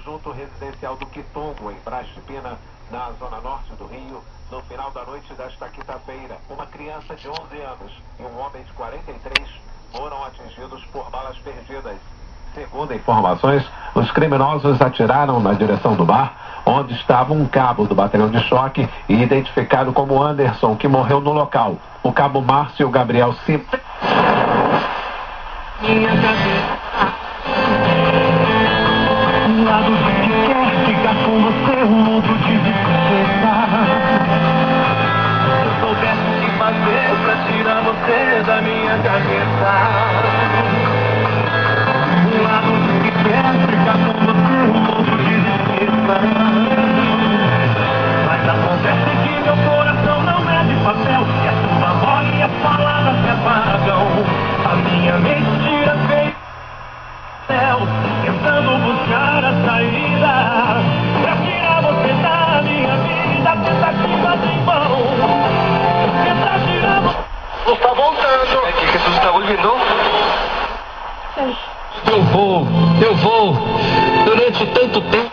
conjunto residencial do Quitongo, em Brasília, na zona norte do Rio, no final da noite desta quinta-feira. Uma criança de 11 anos e um homem de 43 foram atingidos por balas perdidas. Segundo informações, os criminosos atiraram na direção do bar, onde estava um cabo do batalhão de choque e identificado como Anderson, que morreu no local. O cabo Márcio Gabriel Simples. Minha cabeça. Um lado de que quer ficar com você, um outro te despertar. Se eu soubesse o que fazer pra tirar você da minha cabeça. Um lado de que quer ficar com você, um outro te despertar. Mas acontece que meu coração não é de papel, e a sua voz e as palavras se apagam. A minha mente tira feio céu, tentando buscar a saída pra tirar você da minha vida. Tentativa em vão, tentar tirar você. Não está voltando. ¿Qué Jesús está volviendo? Eu vou. Durante tanto tempo.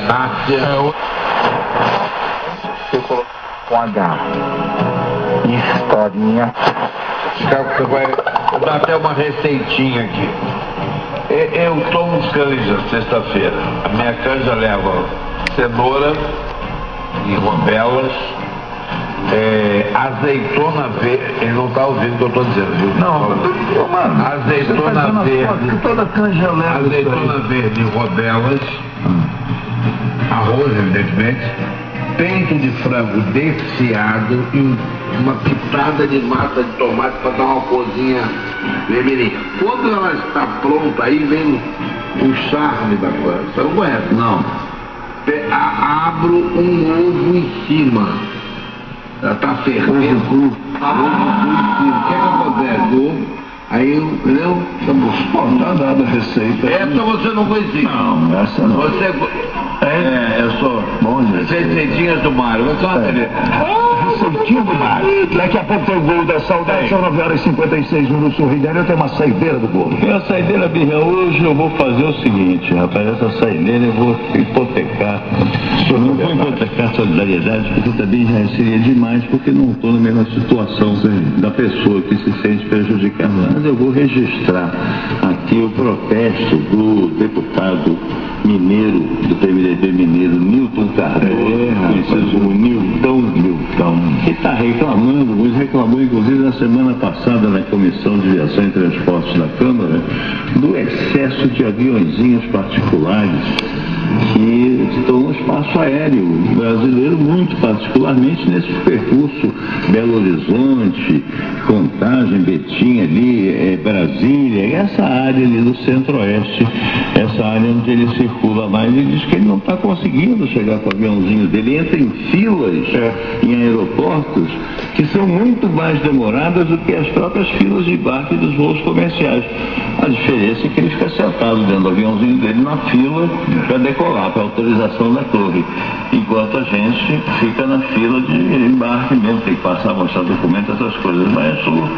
Eu coloco com H. Historinha. Você vai dar até uma receitinha aqui. Eu tomo canja sexta-feira. A minha canja leva cenoura e rodelas, azeitona verde. Ele não está ouvindo o que eu estou dizendo, viu? Não, mano. Azeitona verde. Toda canja leva. Azeitona verde e rodelas. Arroz, evidentemente. Peito de frango desfiado e uma pitada de massa de tomate para dar uma corzinha vermelhinha. Quando ela está pronta, aí vem o charme da coisa. Você não conhece? Não. Abro um ovo em cima. Ela está fervendo. Ovo cru em cima. O que acontece? O ovo. Aí, entendeu? Tá dada a receita. Essa você não conhecia. Não, essa não. Você... eu sou. Bom, gente. Receitinhas do Mário. Você vai entender. Receitinha do Mário. Daqui a pouco tem o gol da saudade. São 9h56 no Rio de Janeiro. Tem uma saideira do gol. A saideira, Birra, hoje eu vou fazer o seguinte, rapaz. Essa saideira eu vou hipotecar. Eu não vou hipotecar solidariedade, porque também já seria demais, porque não estou na mesma situação da pessoa que se sente prejudicada. Mas eu vou registrar aqui o protesto do deputado mineiro, do PMDB mineiro, Nilton Cardoso, conhecido como Nilton, que está reclamando, mas reclamou inclusive na semana passada na Comissão de Viação e Transportes da Câmara, do excesso de aviõezinhos particulares que estão no espaço aéreo brasileiro, muito particularmente nesse percurso Belo Horizonte, Contagem, Betim ali, Brasília, essa área ali do centro-oeste, essa área onde ele circula mais. Ele diz que ele não está conseguindo chegar com o aviãozinho dele, entra em filas em aeroportos que são muito mais demoradas do que as próprias filas de embarque dos voos comerciais. A diferença é que ele fica sentado dentro do aviãozinho dele na fila para decolar, para autorização da torre, enquanto a gente fica na fila de embarque mesmo, tem que passar, mostrar documento, essas coisas. Mas o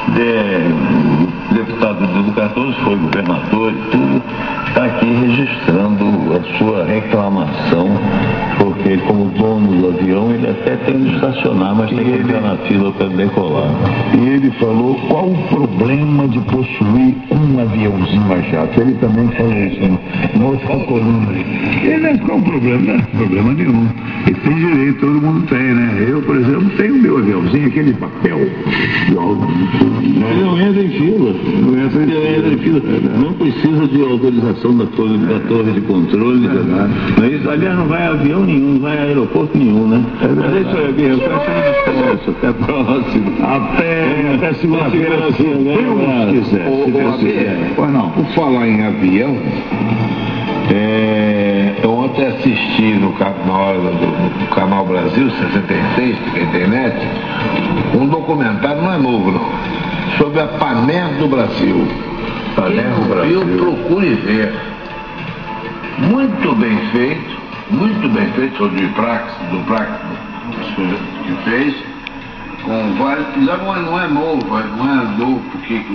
deputado Nilton Cardoso foi governador e tudo, está aqui registrando a sua reclamação, porque como dono do avião ele até tem de estacionar, mas tem que ficar na fila para decolar. E ele falou qual o problema de possuir um aviãozinho a jato. Ele também falou isso na outra coluna. Ele qual o problema? Não é problema nenhum. Ele tem direito, todo mundo tem, né? Eu, por exemplo, tenho meu aviãozinho, aquele de papel. Ele não entra em fila. Não precisa de autorização da torre de controle. Não é isso? Aliás, não vai a avião nenhum, não vai a aeroporto nenhum, né? Mas é isso aí, Birra. Eu quero descanso. Até a próxima. Até segunda-feira. Se quiser. Pois não, por falar em avião, eu ontem assisti na hora do Canal Brasil 66, da internet, um documentário, não é novo não, sobre a Paner do Brasil. Paner do Brasil. Procure ver. Muito bem feito, foi do Prax que fez, com vários, já não é novo, porque